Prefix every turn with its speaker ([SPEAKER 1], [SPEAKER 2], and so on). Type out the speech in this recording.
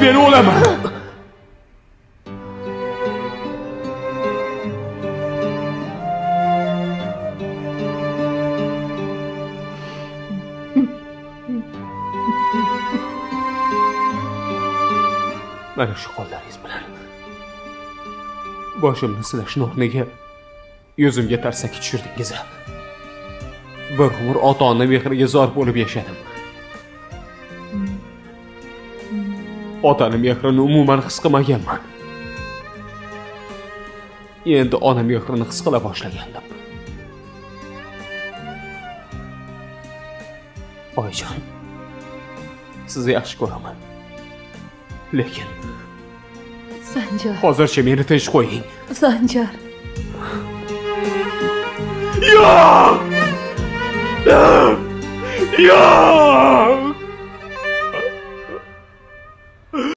[SPEAKER 1] men o'laman. Mana shu qo'llaringiz bilan boshimni silashning o'rniga yuzimga tarsaki tushirdingiz. Bir umr ota-ona mehriga zor bo'lib yashadim. Otani mehrini umuman his qilmaganman. Endi ona mehrini his qila boshlagandim. Oyijon, sizni yaxshi ko'raman. Lekin
[SPEAKER 2] Sanjar.
[SPEAKER 1] hozircha meni tinch qo'ying.
[SPEAKER 2] Sanjar.
[SPEAKER 1] Yo'q! Yo'q!